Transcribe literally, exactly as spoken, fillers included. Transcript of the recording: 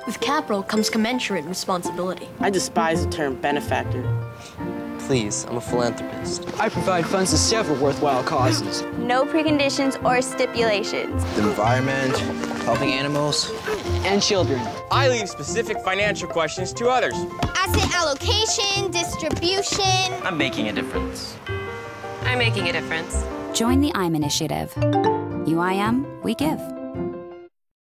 With capital comes commensurate responsibility. I despise the term benefactor. Please, I'm a philanthropist. I provide funds to several worthwhile causes. No preconditions or stipulations. The environment, helping animals, and children. I leave specific financial questions to others. Asset allocation, distribution. I'm making a difference. I'm making a difference. Join the I M Initiative. U I M, we give.